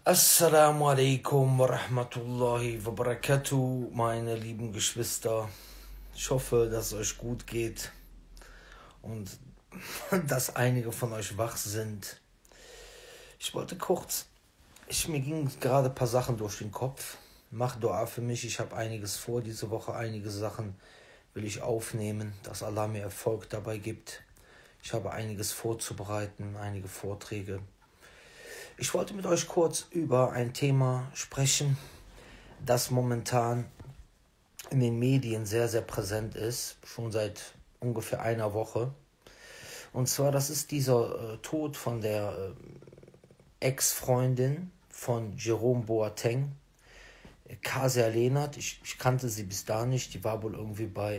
Assalamu alaikum wa rahmatullahi wa barakatuh, meine lieben Geschwister. Ich hoffe, dass es euch gut geht und dass einige von euch wach sind. Ich wollte kurz, mir gingen gerade ein paar Sachen durch den Kopf. Mach Dua für mich, ich habe einiges vor diese Woche, einige Sachen will ich aufnehmen, dass Allah mir Erfolg dabei gibt. Ich habe einiges vorzubereiten, einige Vorträge. Ich wollte mit euch kurz über ein Thema sprechen, das momentan in den Medien sehr, sehr präsent ist, schon seit ungefähr einer Woche. Und zwar, das ist dieser Tod von der Ex-Freundin von Jerome Boateng, Kasia Lehnert. Ich kannte sie bis da nicht, die war wohl irgendwie bei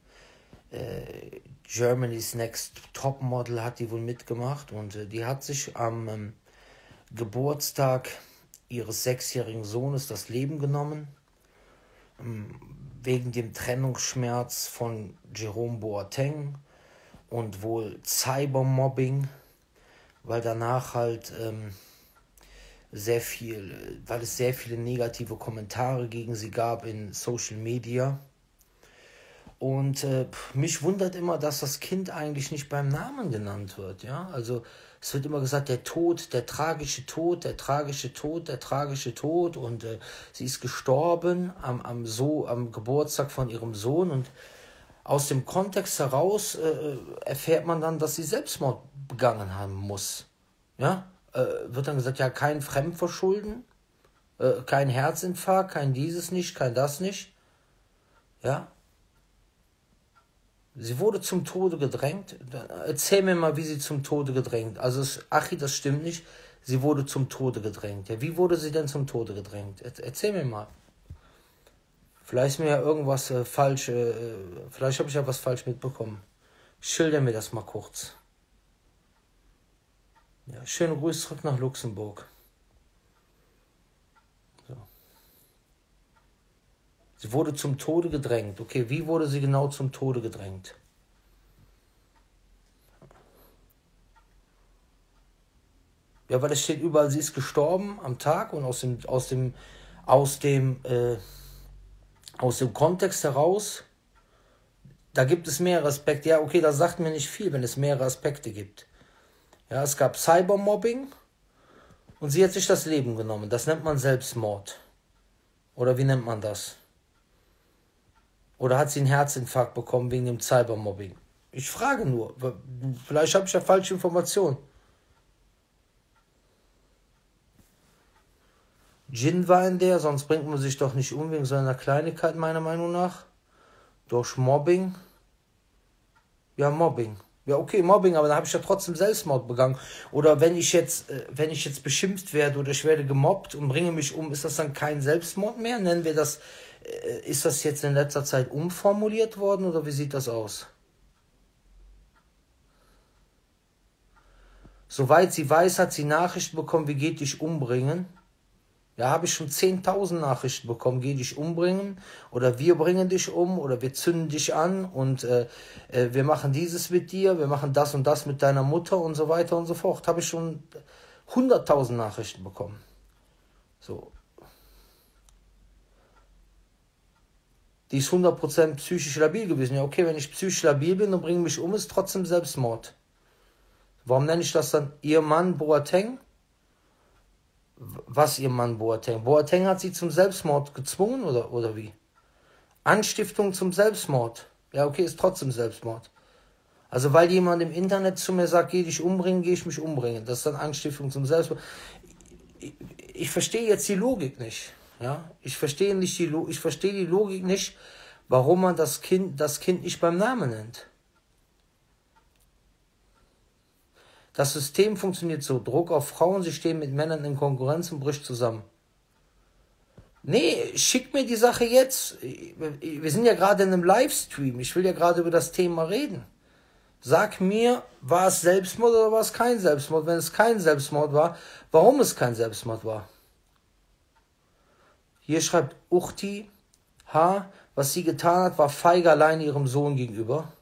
Germany's Next Topmodel, hat die wohl mitgemacht und die hat sich am Geburtstag ihres 6-jährigen Sohnes das Leben genommen, wegen dem Trennungsschmerz von Jerome Boateng und wohl Cybermobbing, weil danach halt weil es sehr viele negative Kommentare gegen sie gab in Social Media. Und mich wundert immer, dass das Kind eigentlich nicht beim Namen genannt wird. Ja? Also es wird immer gesagt, der Tod, der tragische Tod, der tragische Tod, der tragische Tod. Und sie ist gestorben am Geburtstag von ihrem Sohn. Und aus dem Kontext heraus erfährt man dann, dass sie Selbstmord begangen haben muss. Ja? Wird dann gesagt, ja, kein Fremdverschulden, kein Herzinfarkt, kein dieses nicht, kein das nicht. Ja? Sie wurde zum Tode gedrängt. Erzähl mir mal, wie sie zum Tode gedrängt. Also, Achi, das stimmt nicht. Sie wurde zum Tode gedrängt. Ja, wie wurde sie denn zum Tode gedrängt? Erzähl mir mal. Vielleicht ist mir ja irgendwas falsch. Vielleicht habe ich ja was falsch mitbekommen. Schilder mir das mal kurz. Ja, schöne Grüße zurück nach Luxemburg. So. Sie wurde zum Tode gedrängt. Okay, wie wurde sie genau zum Tode gedrängt? Ja, weil es steht überall, sie ist gestorben am Tag und aus dem Kontext heraus, da gibt es mehrere Aspekte. Ja, okay, das sagt mir nicht viel, wenn es mehrere Aspekte gibt. Ja, es gab Cybermobbing und sie hat sich das Leben genommen. Das nennt man Selbstmord. Oder wie nennt man das? Oder hat sie einen Herzinfarkt bekommen wegen dem Cybermobbing? Ich frage nur, vielleicht habe ich ja falsche Informationen. Djinn war in der, sonst bringt man sich doch nicht um wegen so einer Kleinigkeit, meiner Meinung nach. Durch Mobbing. Ja, Mobbing. Ja, okay, Mobbing, aber dann habe ich ja trotzdem Selbstmord begangen. Oder wenn ich jetzt beschimpft werde oder ich werde gemobbt und bringe mich um, ist das dann kein Selbstmord mehr? Nennen wir das, ist das jetzt in letzter Zeit umformuliert worden oder wie sieht das aus? Soweit sie weiß, hat sie Nachrichten bekommen, wie geht dich umbringen. Ja, habe ich schon 10.000 Nachrichten bekommen, geh dich umbringen oder wir bringen dich um oder wir zünden dich an und wir machen dieses mit dir, wir machen das und das mit deiner Mutter und so weiter und so fort. Habe ich schon 100.000 Nachrichten bekommen. So. Die ist 100% psychisch labil gewesen. Ja, okay, wenn ich psychisch labil bin und bringe mich um, ist trotzdem Selbstmord. Warum nenne ich das dann ihr Mann Boateng? Was ihr Mann Boateng? Boateng hat sie zum Selbstmord gezwungen oder wie? Anstiftung zum Selbstmord. Ja, okay, ist trotzdem Selbstmord. Also weil jemand im Internet zu mir sagt, geh dich umbringen, gehe ich mich umbringen. Das ist dann Anstiftung zum Selbstmord. Ich verstehe jetzt die Logik nicht. Ja? Ich verstehe die Logik nicht, warum man das Kind nicht beim Namen nennt. Das System funktioniert so, Druck auf Frauen, sie stehen mit Männern in Konkurrenz und bricht zusammen. Nee, schick mir die Sache jetzt. Wir sind ja gerade in einem Livestream, ich will ja gerade über das Thema reden. Sag mir, war es Selbstmord oder war es kein Selbstmord? Wenn es kein Selbstmord war, warum es kein Selbstmord war? Hier schreibt Uchti H., was sie getan hat, war feige allein ihrem Sohn gegenüber.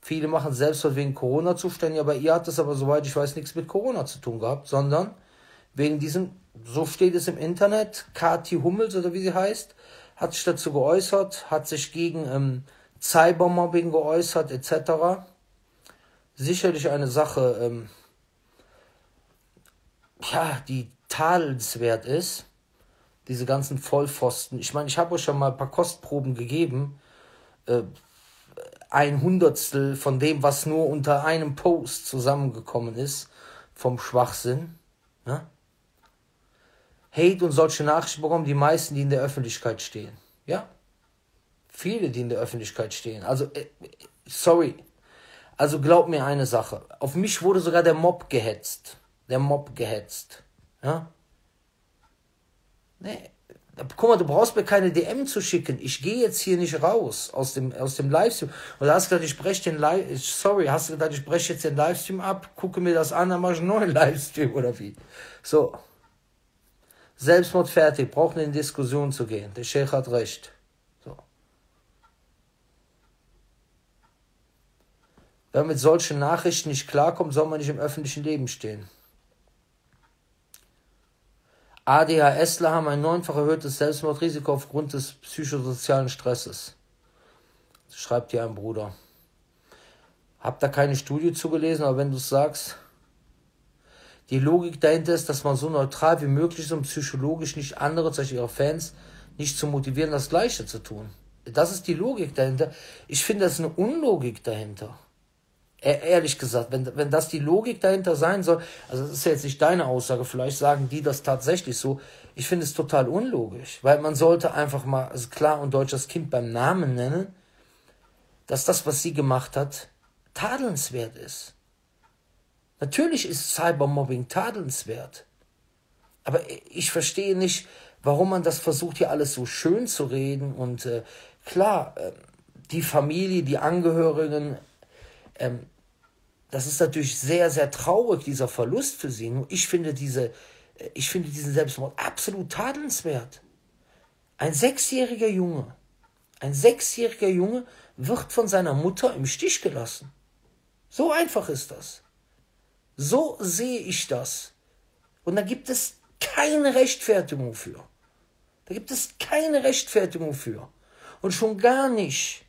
Viele machen Selbstmord wegen Corona-Zuständen, aber ihr habt es aber, soweit ich weiß, nichts mit Corona zu tun gehabt, sondern wegen diesem, so steht es im Internet, Kathi Hummels oder wie sie heißt, hat sich dazu geäußert, hat sich gegen Cybermobbing geäußert, etc. Sicherlich eine Sache, die tadelnswert ist, diese ganzen Vollpfosten. Ich meine, ich habe euch schon mal ein paar Kostproben gegeben, 1/100 von dem, was nur unter einem Post zusammengekommen ist, vom Schwachsinn. Ja? Hate und solche Nachrichten bekommen die meisten, die in der Öffentlichkeit stehen. Ja? Viele, die in der Öffentlichkeit stehen. Also, sorry. Also glaub mir eine Sache. Auf mich wurde sogar der Mob gehetzt. Ja? Nee. Guck mal, du brauchst mir keine DM zu schicken. Ich gehe jetzt hier nicht raus aus dem Livestream. Und da hast du gesagt, ich breche jetzt den Livestream ab, gucke mir das an, dann mache ich einen neuen Livestream oder wie. So. Selbstmord fertig, braucht eine Diskussion zu gehen. Der Sheikh hat recht. So. Wer mit solchen Nachrichten nicht klarkommt, soll man nicht im öffentlichen Leben stehen. ADHSler haben ein 9-fach erhöhtes Selbstmordrisiko aufgrund des psychosozialen Stresses. Schreibt hier ein Bruder. Hab da keine Studie zugelesen, aber wenn du es sagst, die Logik dahinter ist, dass man so neutral wie möglich ist, um psychologisch nicht andere, zum Beispiel ihre Fans, nicht zu motivieren, das Gleiche zu tun. Das ist die Logik dahinter. Ich finde, das ist eine Unlogik dahinter. Ehrlich gesagt, wenn das die Logik dahinter sein soll, also das ist ja jetzt nicht deine Aussage, vielleicht sagen die das tatsächlich so, ich finde es total unlogisch, weil man sollte einfach mal klar und deutsch das Kind beim Namen nennen, dass das, was sie gemacht hat, tadelnswert ist. Natürlich ist Cybermobbing tadelnswert, aber ich verstehe nicht, warum man das versucht, hier alles so schön zu reden und klar, die Familie, die Angehörigen, das ist natürlich sehr, sehr traurig, dieser Verlust für sie. Nur ich finde diesen Selbstmord absolut tadelnswert. Ein sechsjähriger Junge wird von seiner Mutter im Stich gelassen. So einfach ist das. So sehe ich das. Und da gibt es keine Rechtfertigung für. Und schon gar nicht,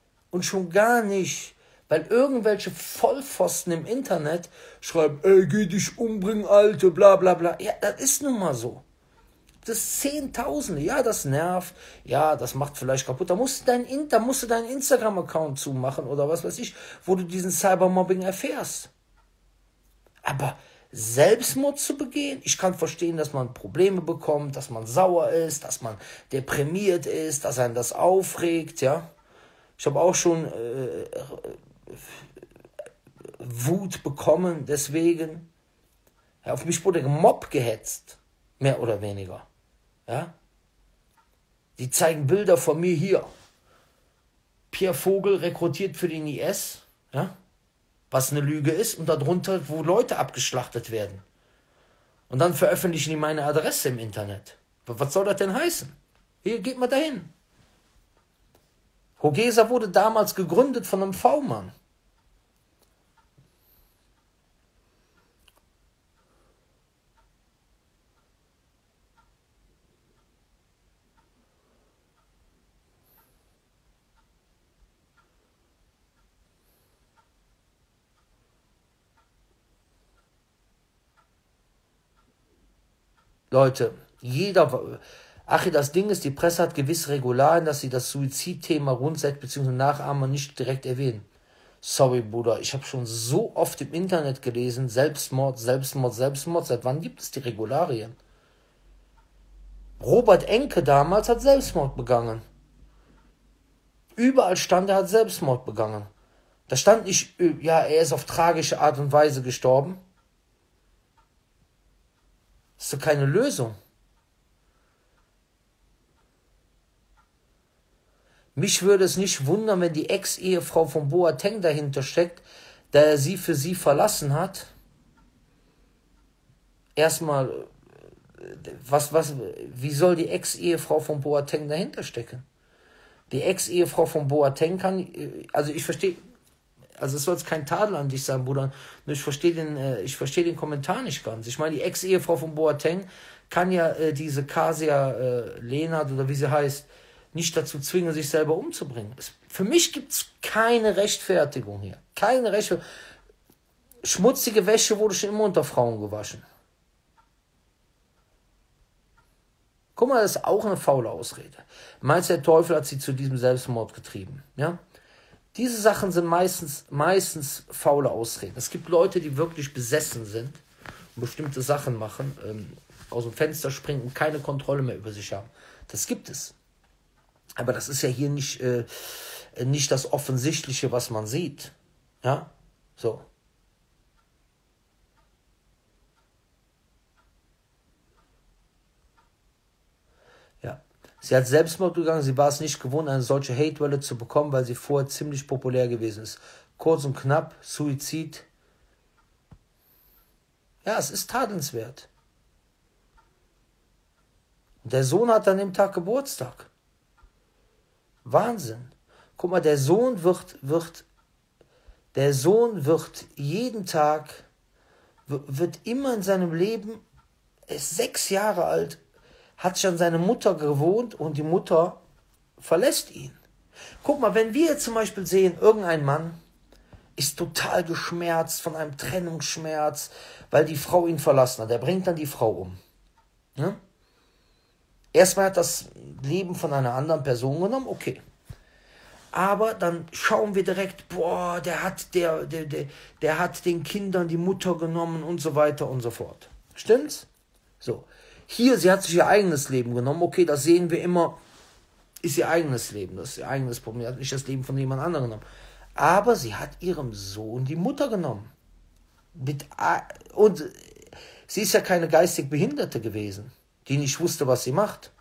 weil irgendwelche Vollpfosten im Internet schreiben, ey, geh dich umbringen, Alte, bla bla bla. Ja, das ist nun mal so. Das ist Zehntausende. Ja, das nervt. Ja, das macht vielleicht kaputt. Da musst du deinen Instagram-Account zumachen oder was weiß ich, wo du diesen Cybermobbing erfährst. Aber Selbstmord zu begehen, ich kann verstehen, dass man Probleme bekommt, dass man sauer ist, dass man deprimiert ist, dass einen das aufregt, ja. Ich habe auch schon Wut bekommen, deswegen. Ja, auf mich wurde Mob gehetzt, mehr oder weniger. Ja? Die zeigen Bilder von mir hier. Pierre Vogel rekrutiert für den IS, ja? Was eine Lüge ist, und darunter, wo Leute abgeschlachtet werden. Und dann veröffentlichen die meine Adresse im Internet. Was soll das denn heißen? Hier, geht mal dahin. Hogesa wurde damals gegründet von einem V-Mann. Leute, das Ding ist, die Presse hat gewisse Regularien, dass sie das Suizidthema Rundset bzw. Nachahmer nicht direkt erwähnen. Sorry, Bruder, ich habe schon so oft im Internet gelesen, Selbstmord. Seit wann gibt es die Regularien? Robert Enke damals hat Selbstmord begangen. Überall stand, er hat Selbstmord begangen. Da stand nicht, ja, er ist auf tragische Art und Weise gestorben. Das ist doch keine Lösung. Mich würde es nicht wundern, wenn die Ex-Ehefrau von Boateng dahinter steckt, da er sie für sie verlassen hat. Erstmal, wie soll die Ex-Ehefrau von Boateng dahinter stecken? Die Ex-Ehefrau von Boateng kann, also ich verstehe, Also es soll jetzt kein Tadel an dich sein, Bruder. Nur ich verstehe den Kommentar nicht ganz. Ich meine, die Ex-Ehefrau von Boateng kann ja diese Kasia Lehnert oder wie sie heißt, nicht dazu zwingen, sich selber umzubringen. Für mich gibt es keine Rechtfertigung hier. Keine Rechtfertigung. Schmutzige Wäsche wurde schon immer unter Frauen gewaschen. Guck mal, das ist auch eine faule Ausrede. Meinst du, der Teufel hat sie zu diesem Selbstmord getrieben? Ja? Diese Sachen sind meistens faule Ausreden. Es gibt Leute, die wirklich besessen sind und bestimmte Sachen machen, aus dem Fenster springen und keine Kontrolle mehr über sich haben. Das gibt es. Aber das ist ja hier nicht das Offensichtliche, was man sieht. Ja, so. Ja. Sie hat Selbstmord begangen, sie war es nicht gewohnt, eine solche Hatewelle zu bekommen, weil sie vorher ziemlich populär gewesen ist. Kurz und knapp, Suizid. Ja, es ist tadelnswert. Und der Sohn hat an dem Tag Geburtstag. Wahnsinn. Guck mal, der Sohn wird jeden Tag, wird immer in seinem Leben, er ist 6 Jahre alt, hat sich an seine Mutter gewohnt und die Mutter verlässt ihn. Guck mal, wenn wir jetzt zum Beispiel sehen, irgendein Mann ist total geschmerzt von einem Trennungsschmerz, weil die Frau ihn verlassen hat, er bringt dann die Frau um. Ja? Erstmal hat das Leben von einer anderen Person genommen, okay. Aber dann schauen wir direkt, boah, der hat den Kindern die Mutter genommen und so weiter und so fort. Stimmt's? So. Hier, sie hat sich ihr eigenes Leben genommen. Okay, das sehen wir immer, ist ihr eigenes Leben, das ist ihr eigenes Problem. Sie hat nicht das Leben von jemand anderem genommen. Aber sie hat ihrem Sohn die Mutter genommen. Und sie ist ja keine geistig Behinderte gewesen, die nicht wusste, was sie macht.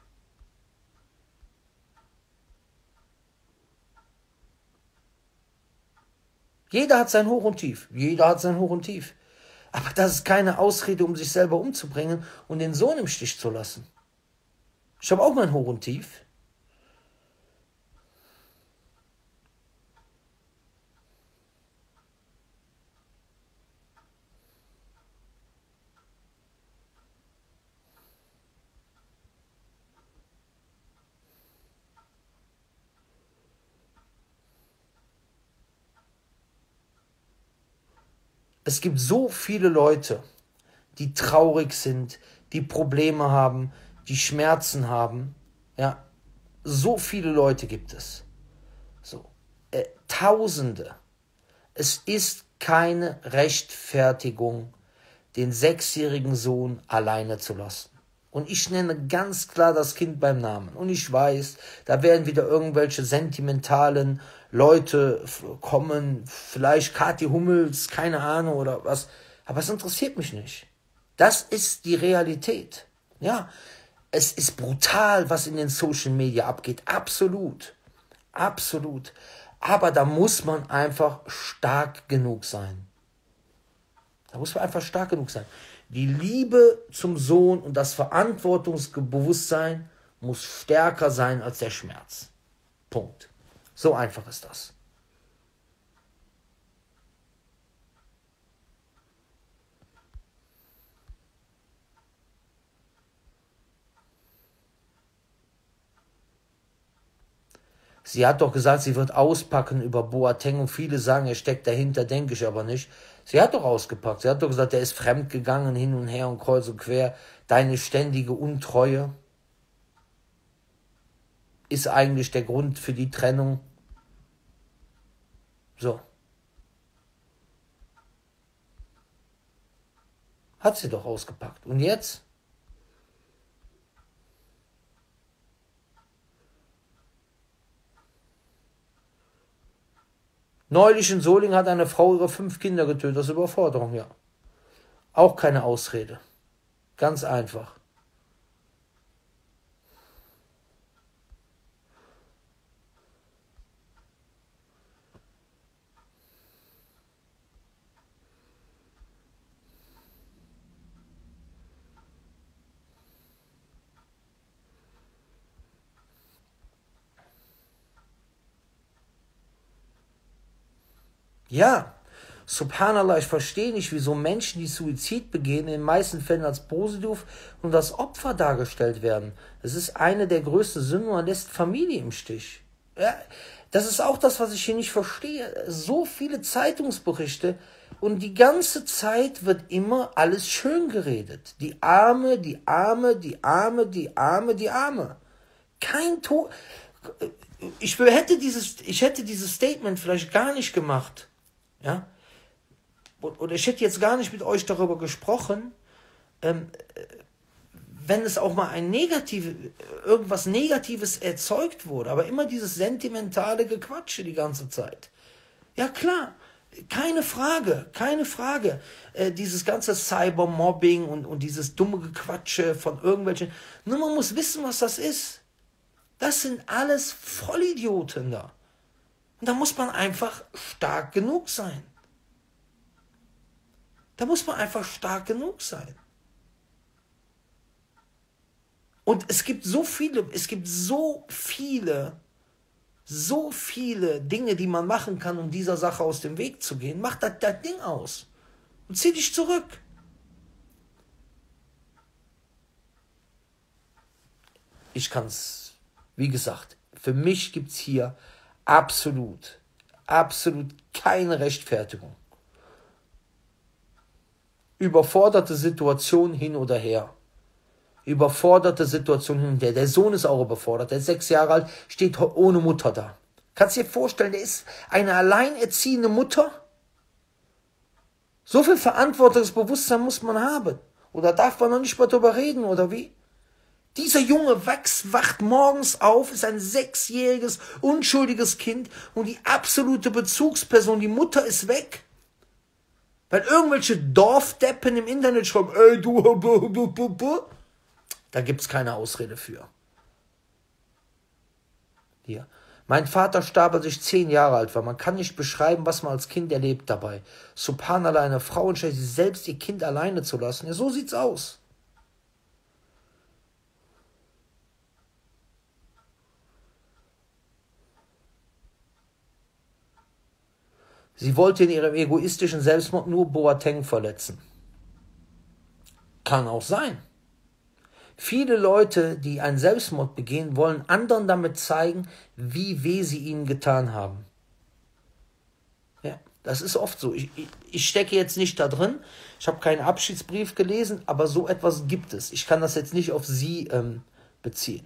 Jeder hat sein Hoch und Tief. Jeder hat sein Hoch und Tief. Aber das ist keine Ausrede, um sich selber umzubringen und den Sohn im Stich zu lassen. Ich habe auch mein Hoch und Tief. Es gibt so viele Leute, die traurig sind, die Probleme haben, die Schmerzen haben. Ja, so viele Leute gibt es. So, Tausende. Es ist keine Rechtfertigung, den 6-jährigen Sohn alleine zu lassen. Und ich nenne ganz klar das Kind beim Namen. Und ich weiß, da werden wieder irgendwelche sentimentalen Leute kommen, vielleicht Kathi Hummels, keine Ahnung oder was. Aber es interessiert mich nicht. Das ist die Realität. Ja, es ist brutal, was in den Social Media abgeht. Absolut. Absolut. Aber da muss man einfach stark genug sein. Da muss man einfach stark genug sein. Die Liebe zum Sohn und das Verantwortungsbewusstsein muss stärker sein als der Schmerz. Punkt. So einfach ist das. Sie hat doch gesagt, sie wird auspacken über Boateng und viele sagen, er steckt dahinter, denke ich aber nicht. Sie hat doch ausgepackt. Sie hat doch gesagt, er ist fremdgegangen hin und her und kreuz und quer. Deine ständige Untreue ist eigentlich der Grund für die Trennung. So. Hat sie doch ausgepackt. Und jetzt? Neulich in Solingen hat eine Frau ihre 5 Kinder getötet. Das ist Überforderung, ja. Auch keine Ausrede. Ganz einfach. Ja, Subhanallah, ich verstehe nicht, wieso Menschen, die Suizid begehen, in den meisten Fällen als positiv und als Opfer dargestellt werden. Es ist eine der größten Sünden, man lässt Familie im Stich. Ja, das ist auch das, was ich hier nicht verstehe. So viele Zeitungsberichte und die ganze Zeit wird immer alles schön geredet. Die Arme, die Arme, die Arme, die Arme, die Arme. Kein Tod. Ich hätte dieses Statement vielleicht gar nicht gemacht. Ja? Oder ich hätte jetzt gar nicht mit euch darüber gesprochen, wenn es auch mal irgendwas Negatives erzeugt wurde, aber immer dieses sentimentale Gequatsche die ganze Zeit. Ja klar, keine Frage. Dieses ganze Cybermobbing und dieses dumme Gequatsche von irgendwelchen, nur man muss wissen, was das ist. Das sind alles Vollidioten da. Und da muss man einfach stark genug sein. Und es gibt so viele Dinge, die man machen kann, um dieser Sache aus dem Weg zu gehen. Mach das Ding aus und zieh dich zurück. Ich kann's, wie gesagt, für mich gibt's hier absolut keine Rechtfertigung. Überforderte Situation hin oder her. Der Sohn ist auch überfordert. Der ist 6 Jahre alt, steht ohne Mutter da. Kannst du dir vorstellen, der ist eine alleinerziehende Mutter? So viel Verantwortungsbewusstsein muss man haben. Oder darf man noch nicht mal drüber reden, oder wie? Dieser Junge wacht morgens auf, ist ein 6-jähriges, unschuldiges Kind und die absolute Bezugsperson, die Mutter, ist weg. Weil irgendwelche Dorfdeppen im Internet schreiben, ey du, da gibt's keine Ausrede für. Hier. Mein Vater starb, als ich 10 Jahre alt war. Man kann nicht beschreiben, was man als Kind erlebt dabei. Subhanallah, eine Frau entscheidet sich selbst, ihr Kind alleine zu lassen. Ja, so sieht's aus. Sie wollte in ihrem egoistischen Selbstmord nur Boateng verletzen. Kann auch sein. Viele Leute, die einen Selbstmord begehen, wollen anderen damit zeigen, wie weh sie ihnen getan haben. Ja, das ist oft so. Ich stecke jetzt nicht da drin. Ich habe keinen Abschiedsbrief gelesen, aber so etwas gibt es. Ich kann das jetzt nicht auf Sie beziehen.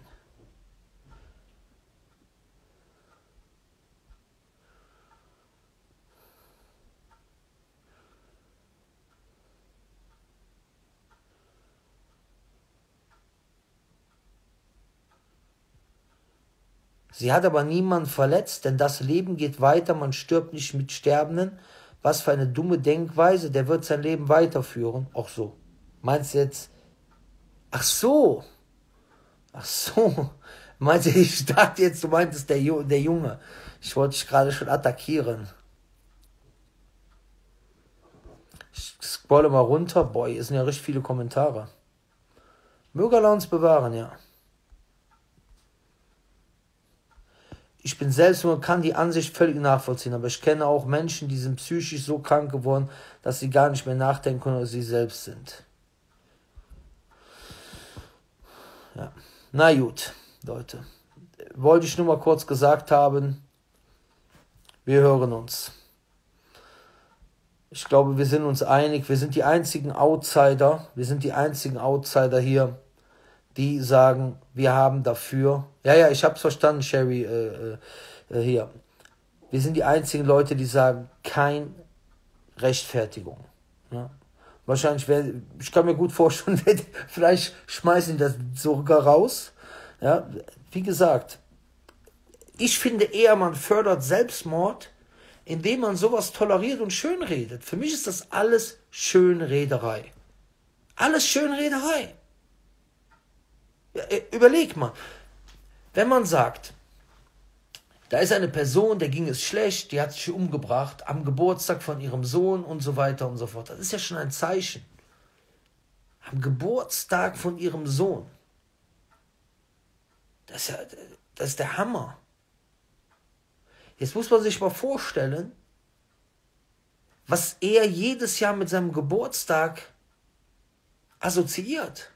Sie hat aber niemanden verletzt, denn das Leben geht weiter, man stirbt nicht mit Sterbenden. Was für eine dumme Denkweise, der wird sein Leben weiterführen. Auch so. Meinst du jetzt? Ach so. Meinst du, ich dachte jetzt, du meintest der Junge. Ich wollte dich gerade schon attackieren. Ich scrolle mal runter. Boah, hier sind ja richtig viele Kommentare. Möge Allah uns bewahren, ja. Ich bin selbst und kann die Ansicht völlig nachvollziehen, aber ich kenne auch Menschen, die sind psychisch so krank geworden, dass sie gar nicht mehr nachdenken können, dass sie selbst sind. Ja. Na gut, Leute. Wollte ich nur mal kurz gesagt haben, wir hören uns. Ich glaube, wir sind uns einig, wir sind die einzigen Outsider hier, die sagen, wir haben dafür. Ja, ich hab's verstanden, Sherry, hier. Wir sind die einzigen Leute, die sagen, kein Rechtfertigung. Ja. Wahrscheinlich ich kann mir gut vorstellen, vielleicht schmeißen die das sogar raus. Ja. Wie gesagt, ich finde eher, man fördert Selbstmord, indem man sowas toleriert und schönredet. Für mich ist das alles Schönrederei. Alles Schönrederei. Ja, überleg mal, wenn man sagt, da ist eine Person, der ging es schlecht, die hat sich umgebracht am Geburtstag von ihrem Sohn und so weiter und so fort. Das ist ja schon ein Zeichen. Am Geburtstag von ihrem Sohn. Das ist der Hammer. Jetzt muss man sich mal vorstellen, was er jedes Jahr mit seinem Geburtstag assoziiert.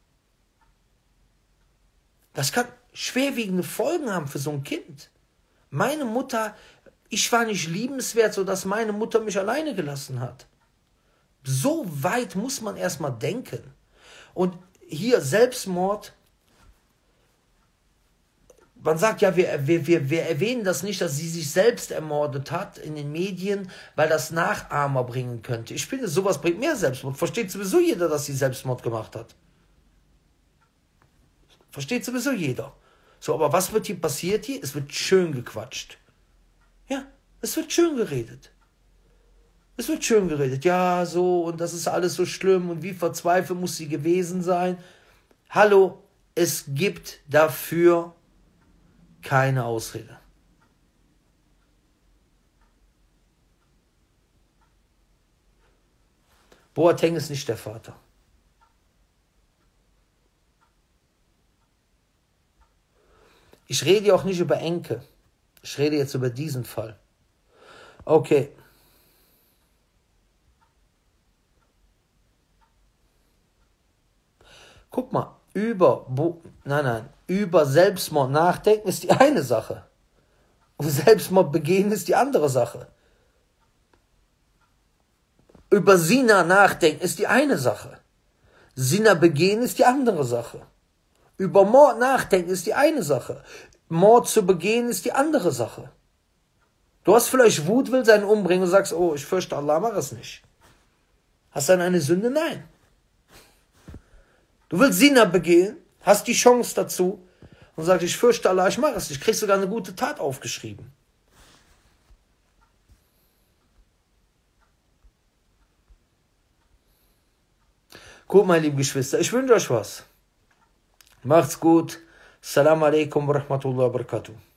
Das kann schwerwiegende Folgen haben für so ein Kind. Meine Mutter, ich war nicht liebenswert, sodass meine Mutter mich alleine gelassen hat. So weit muss man erstmal denken. Und hier Selbstmord, man sagt ja, wir erwähnen das nicht, dass sie sich selbst ermordet hat in den Medien, weil das Nachahmer bringen könnte. Ich finde, sowas bringt mehr Selbstmord. Versteht sowieso jeder, dass sie Selbstmord gemacht hat. Versteht sowieso jeder. So, aber was wird hier passiert hier? Es wird schön gequatscht. Ja, es wird schön geredet. Es wird schön geredet. Ja, so, und das ist alles so schlimm und wie verzweifelt muss sie gewesen sein. Hallo, es gibt dafür keine Ausrede. Boateng ist nicht der Vater. Ich rede ja auch nicht über Enke. Ich rede jetzt über diesen Fall. Okay. Guck mal, über Selbstmord nachdenken ist die eine Sache. Und Selbstmord begehen ist die andere Sache. Über Zina nachdenken ist die eine Sache. Zina begehen ist die andere Sache. Über Mord nachdenken ist die eine Sache. Mord zu begehen ist die andere Sache. Du hast vielleicht Wut, willst einen umbringen und sagst, oh, ich fürchte Allah, mach es nicht. Hast du dann eine Sünde? Nein. Du willst Zina begehen, hast die Chance dazu und sagst, ich fürchte Allah, ich mache es nicht. Kriegst sogar eine gute Tat aufgeschrieben. Gut, meine lieben Geschwister, ich wünsche euch was. Macht's gut. Assalamu alaikum wa rahmatullahi wa barakatuh.